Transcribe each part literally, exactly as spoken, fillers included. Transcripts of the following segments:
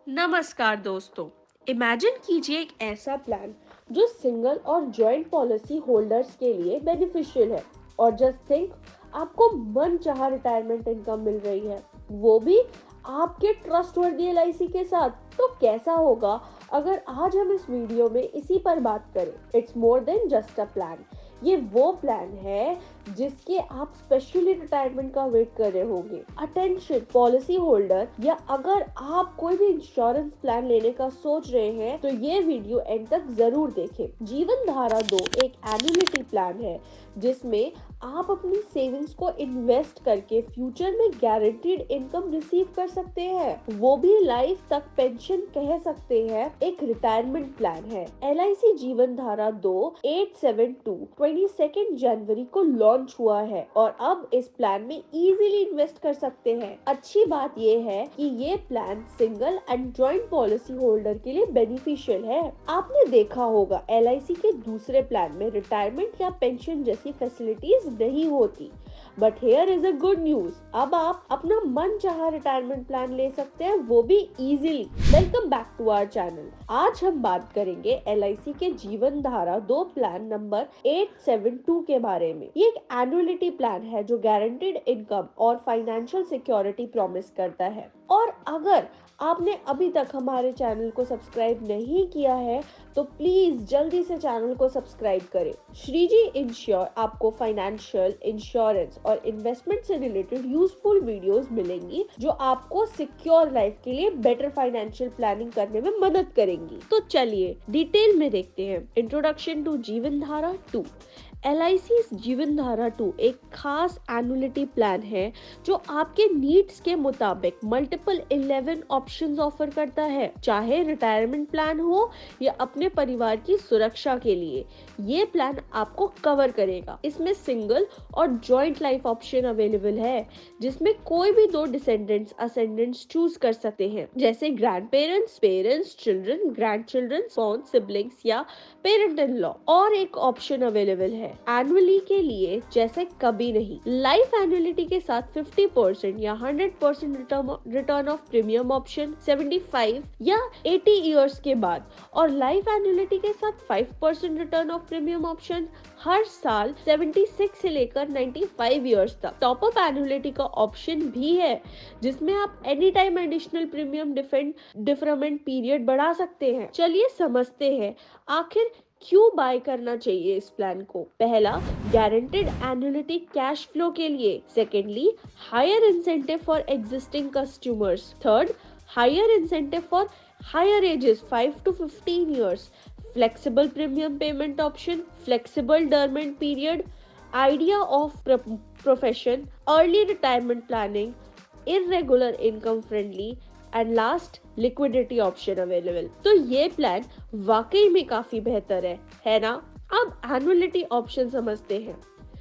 नमस्कार दोस्तों। इमेजिन कीजिए एक ऐसा प्लान जो सिंगल और जॉइंट पॉलिसी होल्डर्स के लिए बेनिफिशियल है। और जस्ट थिंक, आपको मनचाहा रिटायरमेंट इनकम मिल रही है, वो भी आपके ट्रस्टवर्दी एलआईसी के साथ। तो कैसा होगा अगर आज हम इस वीडियो में इसी पर बात करें। It's more than just a plan. ये वो प्लान है जिसके आप स्पेशली रिटायरमेंट का वेट कर रहे होंगे। अटेंशन पॉलिसी होल्डर, या अगर आप कोई भी इंश्योरेंस प्लान लेने का सोच रहे हैं तो ये वीडियो एंड तक जरूर देखें। जीवन धारा दो एक एन्युइटी प्लान है जिसमें आप अपनी सेविंग्स को इन्वेस्ट करके फ्यूचर में गारंटीड इनकम रिसीव कर सकते हैं, वो भी लाइफ तक पेंशन कह सकते हैं। एक रिटायरमेंट प्लान है। एलआईसी जीवन धारा दो एट सेवन टू बाईस जनवरी को लॉन्च हुआ है और अब इस प्लान में इजीली इन्वेस्ट कर सकते हैं। अच्छी बात ये है कि ये plan single and joint policy holder के लिए बेनिफिशियल है। आपने देखा होगा एलआईसी के दूसरे प्लान में रिटायरमेंट या पेंशन जैसी फैसिलिटीज नहीं होती, but here is a good news. अब आप अपना मन चाहा रिटायरमेंट प्लान ले सकते हैं, वो भी easily. Welcome back to our channel. आज हम बात करेंगे एलआईसी के जीवन धारा दो plan number eight seven two के बारे में। ये एक एनुअलिटी प्लान है जो गारंटीड इनकम और फाइनेंशियल सिक्योरिटी प्रॉमिस करता है। और अगर आपने अभी तक हमारे चैनल को सब्सक्राइब नहीं किया है तो प्लीज जल्दी से चैनल को सब्सक्राइब करें। श्रीजी इंश्योर आपको फाइनेंशियल, इंश्योरेंस और इन्वेस्टमेंट से रिलेटेड यूजफुल वीडियोस मिलेंगी जो आपको सिक्योर लाइफ के लिए बेटर फाइनेंशियल प्लानिंग करने में मदद करेंगी। तो चलिए डिटेल में देखते हैं। इंट्रोडक्शन टू जीवन धारा टू। एलआईसी जीवन धारा टू एक खास एनुअलिटी प्लान है जो आपके नीड्स के मुताबिक मल्टीपल इलेवन ऑप्शंस ऑफर करता है, चाहे रिटायरमेंट प्लान हो या अपने परिवार की सुरक्षा के लिए। ये प्लान आपको कवर करेगा। इसमें सिंगल और जॉइंट लाइफ ऑप्शन अवेलेबल है जिसमें कोई भी दो डिसेंडेंट्स असेंडेंट्स चूज कर सकते हैं, जैसे grandparents, parents, children, grandchildren, son, siblings या पेरेंट इन लॉ। और एक ऑप्शन अवेलेबल है एनुअली के लिए, जैसे कभी नहीं। लाइफ एनुअलिटी के साथ फिफ्टी परसेंट या hundred percent return of premium option seventy five या एटी इयर्स के बाद, और लाइफ एनुअलिटी के साथ five percent return of premium option हर साल सेवेंटी सिक्स से लेकर नाइंटी फाइव इयर्स तक। टॉप अप एनुअलिटी का ऑप्शन भी है जिसमें आप any time additional premium defend deferment period बढ़ा सकते हैं। चलिए समझते हैं आखिर क्यों बाय करना चाहिए इस प्लान को। पहला, गारंटेड एनुअलिटी कैश फ्लो के लिए। Secondly, higher incentive for existing customers. Third, higher incentive for higher ages five to fifteen years. Flexible premium payment option, flexible deferment period, idea of profession, early retirement planning, irregular income friendly, and last, liquidity option available. तो ये plan वाकई में काफी बेहतर है है ना? अब एनुअलिटी ऑप्शन समझते हैं।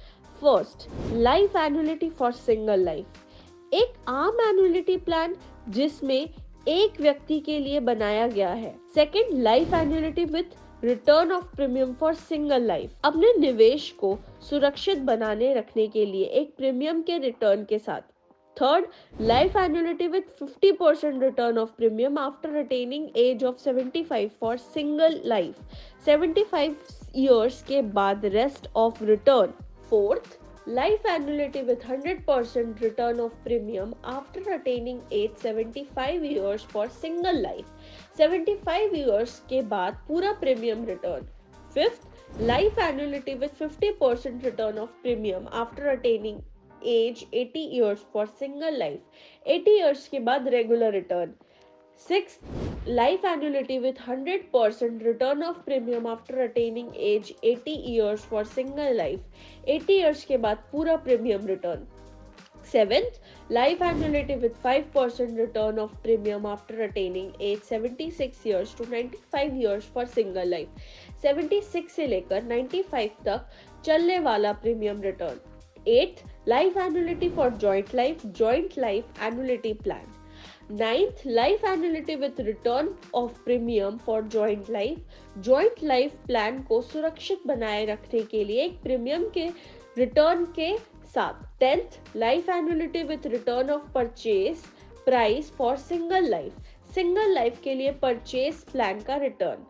First, life annuity for single life. एक आम एनुअलिटी प्लान जिसमें एक व्यक्ति के लिए बनाया गया है। Second, life annuity with return of premium for single life. अपने निवेश को सुरक्षित बनाने रखने के लिए एक प्रीमियम के रिटर्न के साथ। Third, life annuity with fifty percent return of premium after attaining age of seventy-five for single life. seventy-five years के बाद rest of return. Fourth, life annuity with one hundred percent return of premium after attaining age seventy-five years for single life. seventy-five years के बाद पूरा premium return. Fifth, life annuity with fifty percent return of premium after attaining age eighty years for single life. eighty years के बाद regular return. Sixth, life annuity with one hundred percent return of premium after attaining age eighty years for single life. eighty years के बाद पूरा premium return. Seventh, life annuity with five percent return of premium after attaining age seventy-six years to ninety-five years for single life. seventy-six से लेकर ninety-five तक चलने वाला premium return. Eighth, life annuity for joint life, joint life annuity plan. Ninth, life annuity with return of premium for joint life. Joint life plan को सुरक्षित बनाए रखने के लिए एक प्रीमियम के रिटर्न के साथ। Tenth, life annuity with return of purchase price for single life. Single life के लिए परचेज प्लान का return.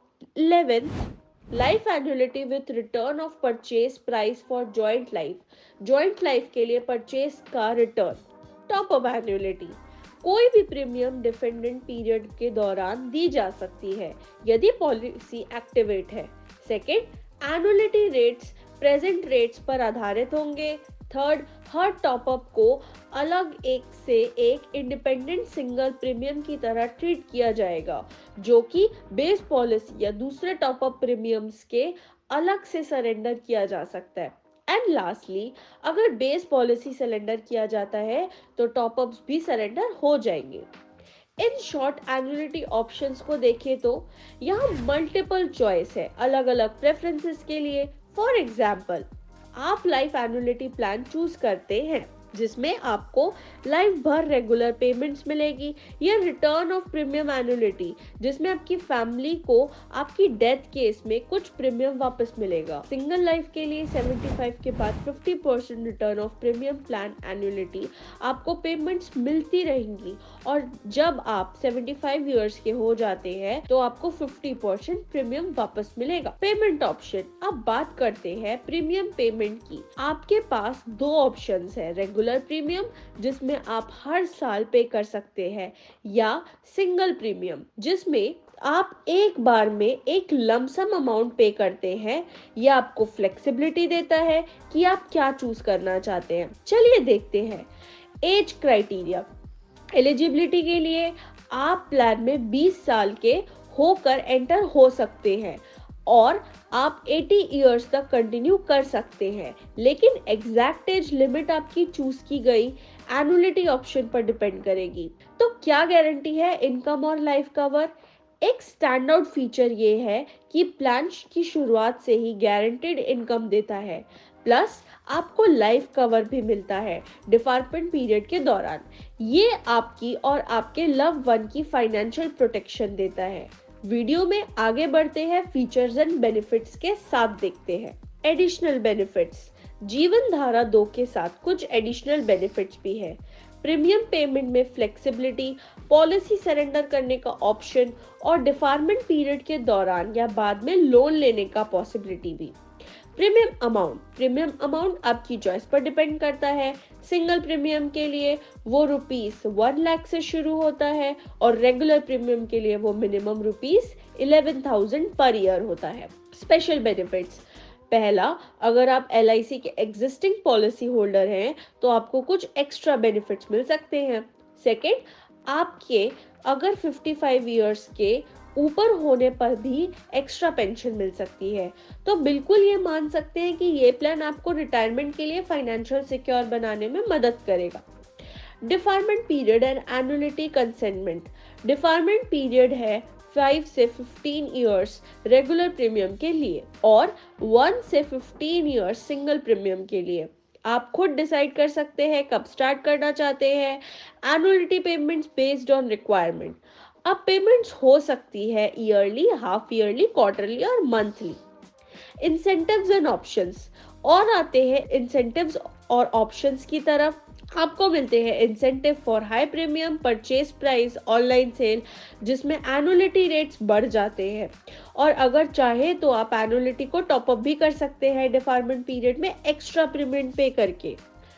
Eleventh, life annuity with return of purchase price for joint life. Joint life के लिए purchase का return. Top up एन्युलिटी, कोई भी premium defendant period के दौरान दी जा सकती है यदि पॉलिसी एक्टिवेट है। Second, annuity rates present rates पर आधारित होंगे। थर्ड, हर टॉपअप को अलग एक से एक इंडिपेंडेंट सिंगल प्रीमियम की तरह ट्रीट किया जाएगा, जो कि बेस पॉलिसी या दूसरे टॉपअप प्रीमियम्स के अलग से सरेंडर किया जा सकता है। एंड लास्टली, अगर बेस पॉलिसी सरेंडर किया जाता है तो टॉपअप्स भी सरेंडर हो जाएंगे। इन शॉर्ट एन्युअलिटी ऑप्शंस को देखें तो यहाँ मल्टीपल चॉइस है अलग अलग प्रेफरेंसेस के लिए। फॉर एग्जाम्पल, आप लाइफ एन्युअलिटी प्लान चूज करते हैं जिसमें आपको लाइफ भर रेगुलर पेमेंट्स मिलेगी, या रिटर्न ऑफ प्रीमियम एन्युअलिटी जिसमें आपकी फैमिली को आपकी डेथ केस में कुछ प्रीमियम वापस मिलेगा। सिंगल लाइफ के लिए पचहत्तर के बाद पचास percent return of premium plan annuity आपको पेमेंट्स मिलती रहेंगी, और जब आप पचहत्तर इयर्स के हो जाते हैं तो आपको पचास परसेंट प्रीमियम वापस मिलेगा। पेमेंट ऑप्शन, अब बात करते हैं प्रीमियम पेमेंट की। आपके पास दो ऑप्शंस है, रेगुलर प्रीमियम जिसमें आप हर साल पे कर सकते हैं, या सिंगल प्रीमियम जिसमें आप एक बार में एक लमसम अमाउंट पे करते हैं। यह आपको फ्लेक्सिबिलिटी देता है कि आप क्या चूज करना चाहते हैं। चलिए देखते हैं। एज क्राइटेरिया, एलिजिबिलिटी के लिए आप प्लान में बीस साल के होकर एंटर हो सकते हैं और आप अस्सी इयर्स तक कंटिन्यू कर सकते हैं, लेकिन एग्जैक्ट एज लिमिट आपकी चूज की गई एनुअलिटी ऑप्शन पर डिपेंड करेगी। तो क्या गारंटी है इनकम और लाइफ कवर? एक स्टैंड आउट फीचर ये है कि प्लान की शुरुआत से ही गारंटेड इनकम देता है, प्लस आपको लाइफ कवर भी मिलता है डिफार्मेंट पीरियड के दौरान। ये आपकी और आपके लव वन की फाइनेंशियल प्रोटेक्शन देता है। वीडियो में आगे बढ़ते हैं, फीचर्स एंड बेनिफिट्स के साथ देखते हैं। एडिशनल बेनिफिट्स, जीवन धारा दो के साथ कुछ एडिशनल बेनिफिट्स भी है। प्रीमियम पेमेंट में फ्लेक्सिबिलिटी, पॉलिसी सरेंडर करने का ऑप्शन और डिफार्मेंट पीरियड के दौरान या बाद में लोन लेने का पॉसिबिलिटी भी। प्रीमियम अमाउंट, प्रीमियम अमाउंट आपकी चॉइस पर डिपेंड करता है। सिंगल प्रीमियम के लिए वो रुपीस वन लाख से शुरू होता है और रेगुलर प्रीमियम के लिए वो minimum rupees eleven thousand per year होता है। स्पेशल बेनिफिट्स, पहला, अगर आप एल आई सी के एग्जिस्टिंग पॉलिसी होल्डर हैं तो आपको कुछ एक्स्ट्रा बेनिफिट्स मिल सकते हैं। सेकेंड, आपके अगर पचपन इयर्स के ऊपर होने पर भी एक्स्ट्रा पेंशन मिल सकती है। तो बिल्कुल ये मान सकते हैं कि ये प्लान आपको रिटायरमेंट के लिए फाइनेंशियल सिक्योर बनाने में मदद करेगा। Deferment period and annuity commencement, deferment period है फाइव से फिफ्टीन इयर्स रेगुलर प्रीमियम के लिए और वन से फिफ्टीन इयर्स सिंगल प्रीमियम के लिए। आप खुद डिसाइड कर सकते हैं कब स्टार्ट करना चाहते हैं। Annuity payments based on requirement, अब पेमेंट्स हो सकती है ईयरली, हाफ ईयरली, क्वार्टरली और मंथली। इंसेंटिव्स एंड ऑप्शंस, और आते हैं इंसेंटिव्स और ऑप्शंस की तरफ। आपको मिलते हैं incentive for high premium purchase price online sale, जिसमें एनुअलिटी रेट्स बढ़ जाते हैं, और अगर चाहे तो आप एनुअलिटी को टॉप अप भी कर सकते हैं डिफार्मेंट पीरियड में एक्स्ट्रा प्रीमियम पे करके।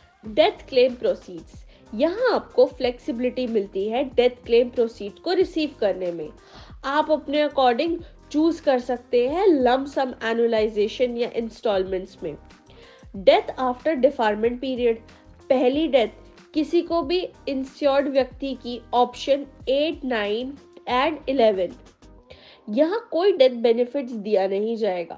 डेथ क्लेम प्रोसीड्स, यहाँ आपको फ्लेक्सिबिलिटी मिलती है डेथ क्लेम प्रोसीड को रिसीव करने में। आप अपने अकॉर्डिंग चूज कर सकते हैं लम सम एनुअलाइजेशन या इंस्टॉलमेंट्स में। डेथ आफ्टर डिफार्मेंट पीरियड, पहली डेथ किसी को भी इंश्योर्ड व्यक्ति की, option eight, nine and eleven. यहाँ कोई डेथ बेनिफिट्स दिया नहीं जाएगा,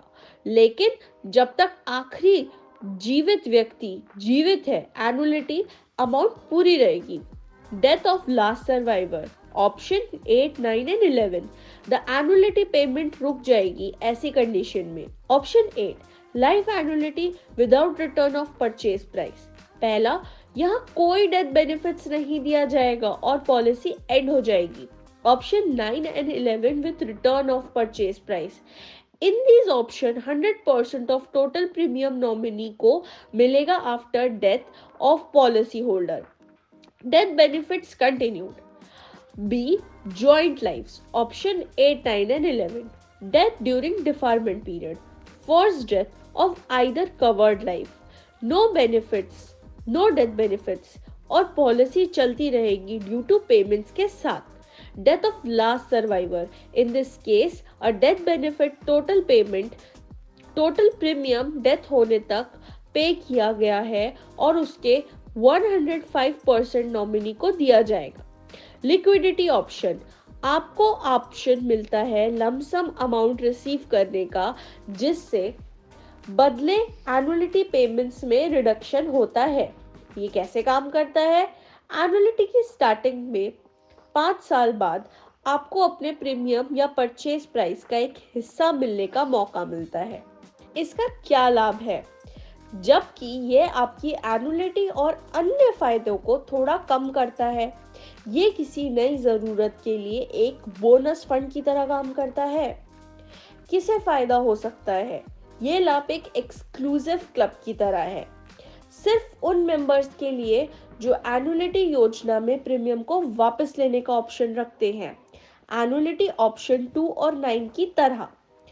लेकिन जब तक आखिरी जीवित व्यक्ति जीवित है एनुअलिटी अमाउंट पूरी रहेगी। Death of last survivor, option eight, nine and eleven, the annuity payment रुक जाएगी ऐसी कंडीशन में। Option eight, life annuity without return of purchase price, पहला, यहाँ कोई डेथ बेनिफिट्स नहीं दिया जाएगा और पॉलिसी एंड हो जाएगी। Option nine and eleven with return of purchase price, in these option hundred percent of total premium nominee को मिलेगा after death of policy holder. Death benefits continued, B. Joint lives. Option eight, nine and eleven. Death during deferment period. Forced death of either covered life. No benefits, no death benefits और policy चलती रहेगी due to payments के साथ. Death of last survivor. In this case a death benefit total payment total premium death होने तक पे किया गया है और उसके एक सौ पाँच परसेंट नॉमिनी को दिया जाएगा. Liquidity option. आपको ऑप्शन मिलता है लमसम अमाउंट रिसीव करने का जिससे बदले एनुअलिटी पेमेंट्स में रिडक्शन होता है. ये कैसे काम करता है? एनुअलिटी की स्टार्टिंग में पाँच साल बाद आपको अपने प्रीमियम या परचेज प्राइस का एक हिस्सा मिलने का मौका मिलता है. इसका क्या लाभ है? जबकि ये आपकी एनुअलिटी और अन्य फायदों को थोड़ा कम करता है. ये किसी नई ज़रूरत के लिए एक बोनस फंड की तरह काम करता है. किसे फायदा हो सकता है? ये लाभ एक एक्सक्लूसिव क्लब की तरह है, सिर्फ उन मेंबर्स के लिए जो एनुअलिटी योजना में प्रीमियम को वापस लेने का ऑप्शन रखते हैं. एनुअलिटी ऑप्शन टू और नाइन की तरह.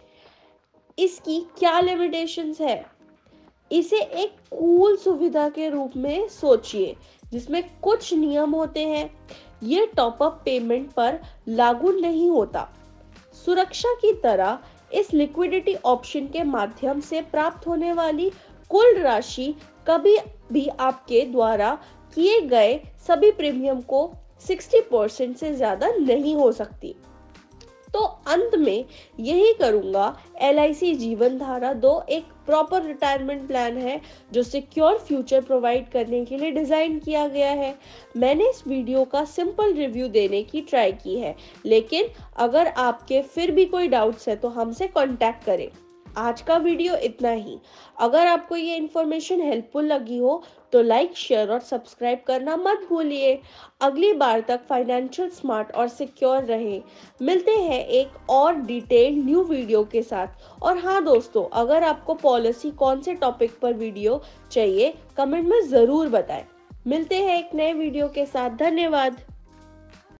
इसकी क्या लिमिटेशंस है? इसे एक कूल सुविधा के रूप में सोचिए जिसमें कुछ नियम होते हैं. ये टॉप अप पेमेंट पर लागू नहीं होता. सुरक्षा की तरह इस लिक्विडिटी ऑप्शन के माध्यम से प्राप्त होने वाली कुल राशि कभी भी आपके द्वारा किए गए सभी प्रीमियम को साठ परसेंट से ज्यादा नहीं हो सकती. तो अंत में यही करूंगा, एल आई सी जीवन धारा दो एक प्रॉपर रिटायरमेंट प्लान है जो सिक्योर फ्यूचर प्रोवाइड करने के लिए डिज़ाइन किया गया है. मैंने इस वीडियो का सिंपल रिव्यू देने की ट्राई की है, लेकिन अगर आपके फिर भी कोई डाउट्स है तो हमसे कांटेक्ट करें. आज का वीडियो इतना ही. अगर आपको ये इन्फॉर्मेशन हेल्पफुल लगी हो तो लाइक, शेयर और सब्सक्राइब करना मत भूलिए. अगली बार तक फाइनेंशियल स्मार्ट और सिक्योर रहें. मिलते हैं एक और डिटेल्ड न्यू वीडियो के साथ. और हाँ दोस्तों, अगर आपको पॉलिसी कौन से टॉपिक पर वीडियो चाहिए कमेंट में ज़रूर बताएं. मिलते हैं एक नए वीडियो के साथ. धन्यवाद.